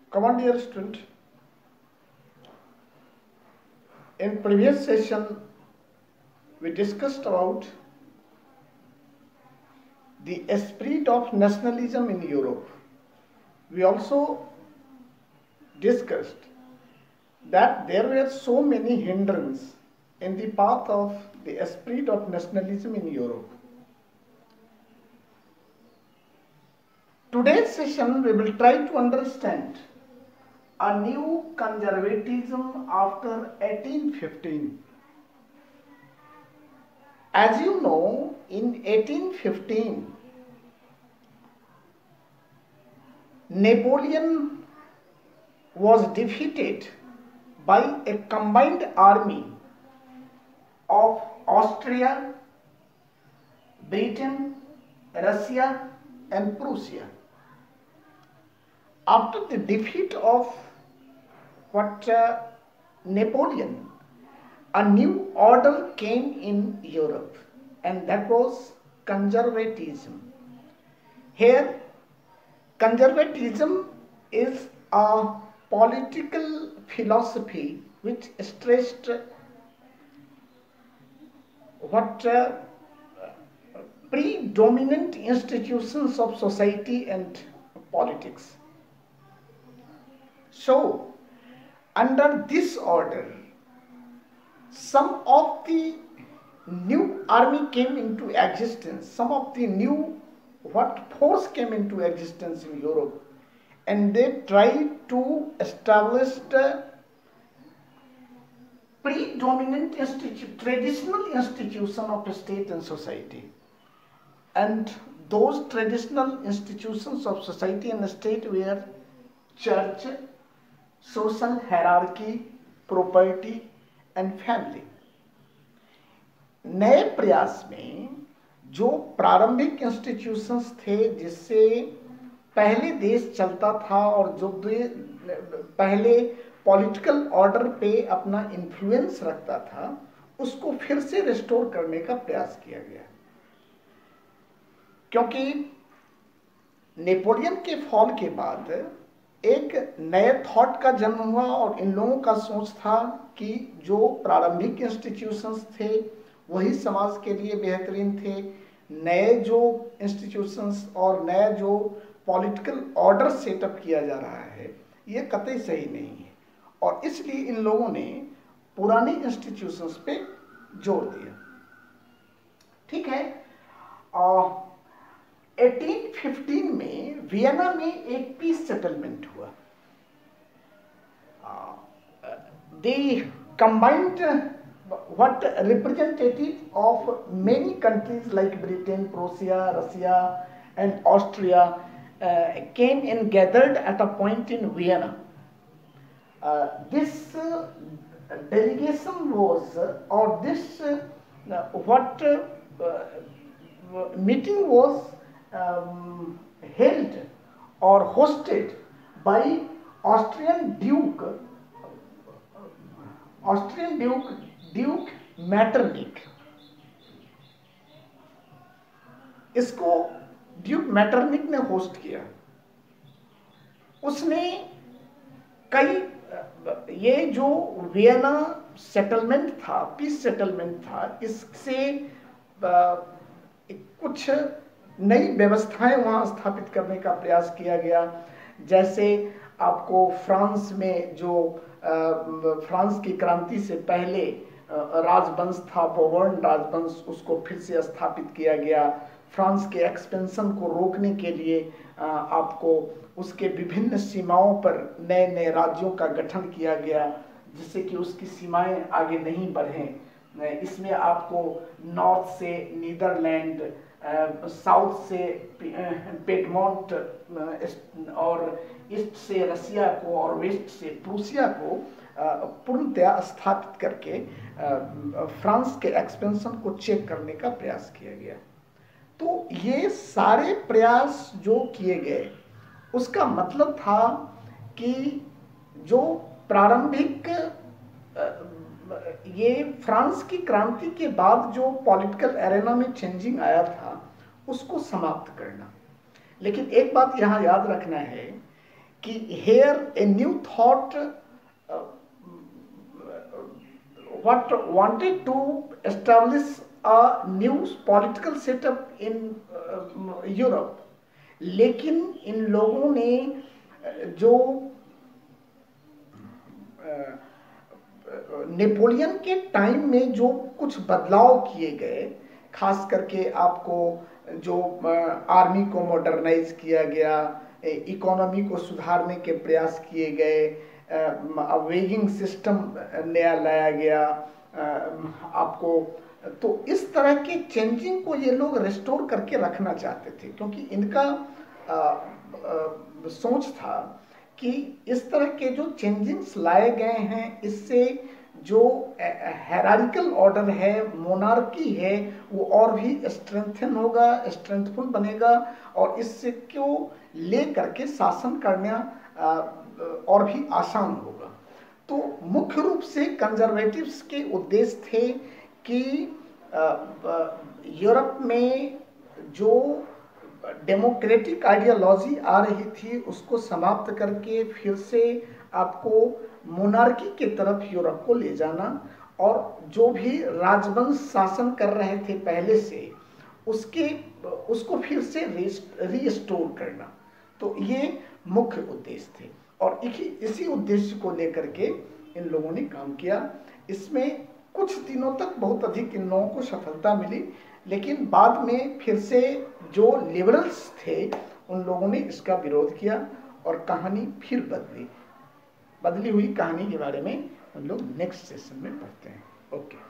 Come on, dear student. In previous session, we discussed about the esprit of nationalism in Europe. We also discussed that there were so many hindrances in the path of the esprit of nationalism in Europe. Today's session, we will try to understand a new conservatism after 1815. As you know, in 1815, Napoleon was defeated by a combined army of Austria, Britain, Russia, and Prussia. After the defeat of Napoleon, a new order came in Europe, and that was conservatism. Here, conservatism is a political philosophy which stressed predominant institutions of society and politics. So, under this order, some of the new army came into existence, some of the new force came into existence in Europe, and they tried to establish the predominant traditional institution of state and society. And those traditional institutions of society and state were church, social hierarchy, property and family. नए प्रयास में जो प्रारंभिक institutions थे जिससे पहले देश चलता था और जो पहले पॉलिटिकल ऑर्डर पे अपना इन्फ्लुएंस रखता था, उसको फिर से रिस्टोर करने का प्रयास किया गया, क्योंकि नेपोलियन के फॉल के बाद एक नए थॉट का जन्म हुआ और इन लोगों का सोच था कि जो प्रारंभिक इंस्टीट्यूशंस थे वही समाज के लिए बेहतरीन थे, नए जो इंस्टीट्यूशंस और नया जो पॉलिटिकल ऑर्डर सेटअप किया जा रहा है ये कतई सही नहीं है, और इसलिए इन लोगों ने पुराने इंस्टीट्यूशंस पे जोर दिया. ठीक है. 1815 में वियना में एक पीस सेटलमेंट हुआ. They combined what representative of many countries like Britain, Prussia, Russia and Austria came and gathered at a point in Vienna. This delegation was, or this meeting was held or hosted by Austrian Duke Metternich. इसको Duke Metternich ने host किया. उसने कई ये जो Vienna settlement था, peace settlement था, इससे कुछ नई व्यवस्थाएं वहाँ स्थापित करने का प्रयास किया गया. जैसे आपको फ्रांस में जो फ्रांस की क्रांति से पहले राजवंश था, बोर्बोन राजवंश, उसको फिर से स्थापित किया गया. फ्रांस के एक्सपेंशन को रोकने के लिए आपको उसके विभिन्न सीमाओं पर नए नए राज्यों का गठन किया गया जिससे कि उसकी सीमाएं आगे नहीं बढ़ें. इसमें आपको नॉर्थ से नीदरलैंड, साउथ से पेडमोंट और ईस्ट से रसिया को और वेस्ट से प्रूसिया को पूर्णतया स्थापित करके फ्रांस के एक्सपेंशन को चेक करने का प्रयास किया गया. तो ये सारे प्रयास जो किए गए उसका मतलब था कि जो प्रारंभिक ये फ्रांस की क्रांति के बाद जो पॉलिटिकल एरेना में चेंजिंग आया था उसको समाप्त करना. लेकिन एक बात यहाँ याद रखना है कि here a new thought what wanted to establish a new political setup in Europe, लेकिन इन लोगों ने जो नेपोलियन के टाइम में जो कुछ बदलाव किए गए, खास करके आपको जो आर्मी को मॉडर्नाइज किया गया, इकोनॉमी को सुधारने के प्रयास किए गए, वेगिंग सिस्टम नया लाया गया आपको, तो इस तरह के चेंजिंग को ये लोग रिस्टोर करके रखना चाहते थे, क्योंकि इनका सोच था कि इस तरह के जो चेंजिंग्स लाए गए हैं, इससे जो हायरार्किकल ऑर्डर है, मोनार्की है, वो और भी स्ट्रेंथन होगा, स्ट्रेंथफुल बनेगा, और इससे क्यों ले करके शासन करना और भी आसान होगा। तो मुख्य रूप से कंजर्वेटिव्स के उद्देश्य थे कि यूरोप में जो डेमोक्रेटिक आइडियोलॉजी आ रही थी उसको समाप्त करके फिर से आपको मोनार्की की तरफ यूरोप को ले जाना, और जो भी राजवंश शासन कर रहे थे पहले से उसको फिर से रीस्टोर करना। तो ये मुख्य उद्देश्य थे, और इसी उद्देश्य को लेकर के इन लोगों ने काम किया। इसमें कुछ दिनों तक बहुत अधिक इन लोगों को सफलता मिली, लेकिन बाद में फिर से जो लिबरल्स थे उन लोगों ने इसका विरोध किया, और कहानी फिर बदली हुई कहानी के बारे में हम लोग नेक्स्ट सेशन में पढ़ते हैं। ओके।